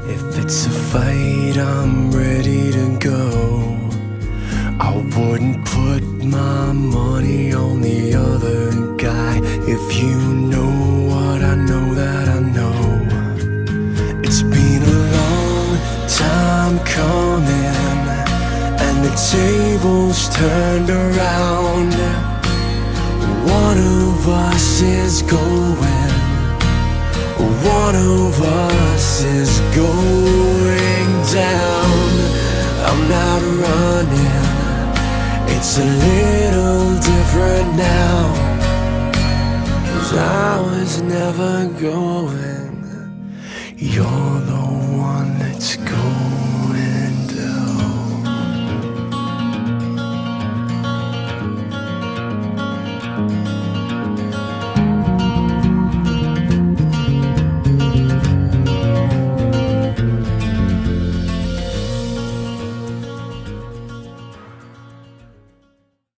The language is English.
If it's a fight, I'm ready to go. I wouldn't put my money on the other guy. If you know what I know that I know. It's been a long time coming, and the tables turned around. One of us is going, one of us is going down. I'm not running, it's a little different now, 'cause I was never going. You're the one that's going.